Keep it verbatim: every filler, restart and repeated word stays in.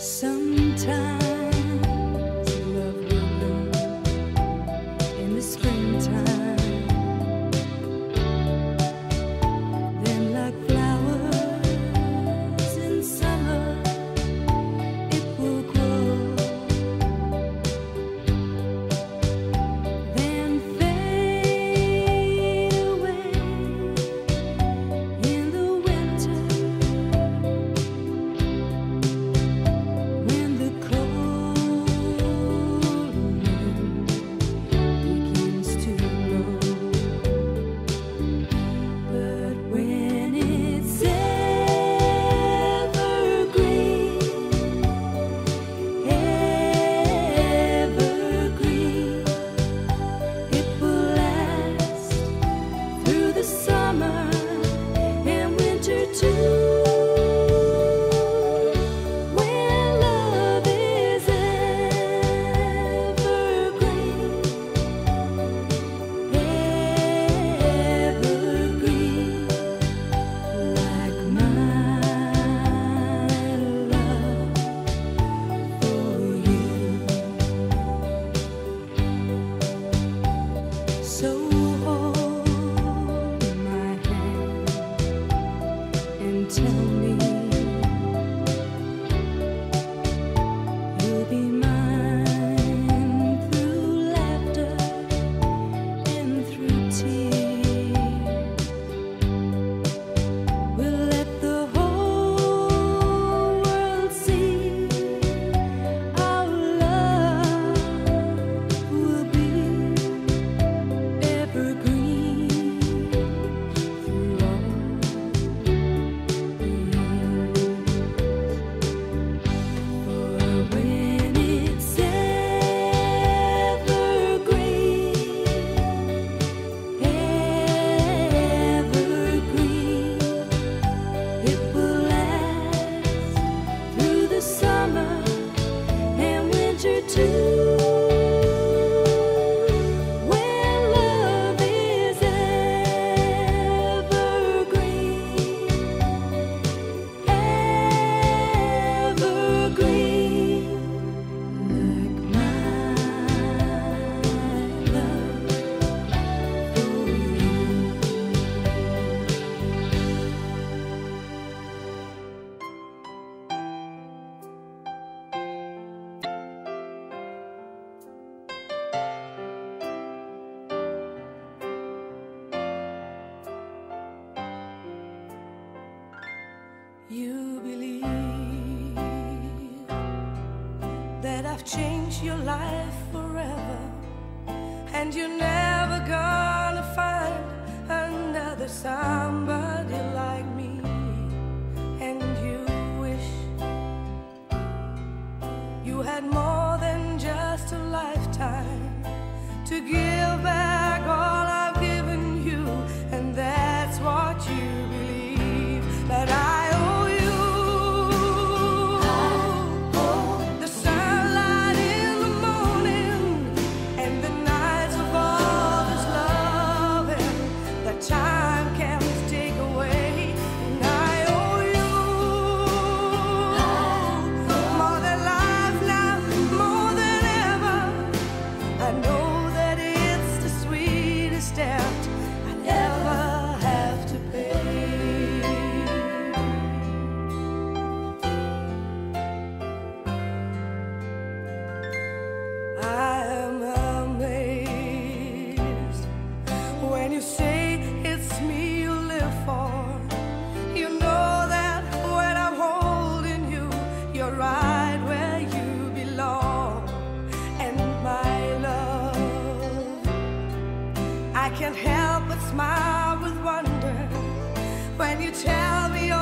Sometimes love will bloom in the springtime, then like flowers in summer it will grow, then fade away in the winter. When the cold wind begins to blow, but when it's evergreen, evergreen, it will last through the summer and winter too. So hold my hand and tell me you'll be mine through laughter and through tears. We'll let the whole world see our love will be evergreen through all the years. For when it's evergreen, evergreen, it will last through the summer and winter too. When love is evergreen, evergreen, like my love for you. You believe that I've changed your life forever, and you're never gonna find another somebody like me. And you wish you had more than just a lifetime to give back all I've given you, and that's what you believe that I owe you. The sunlight in the morning and the nights of all this loving that time can't take away. And I owe you more than life now, more than ever. I know that it's the sweetest debt I'll ever have to pay. I am amazed when you say it's me you live for. You know that when I'm holding you, you're right where you belong. And my love, I can't help but smile with wonder when you tell me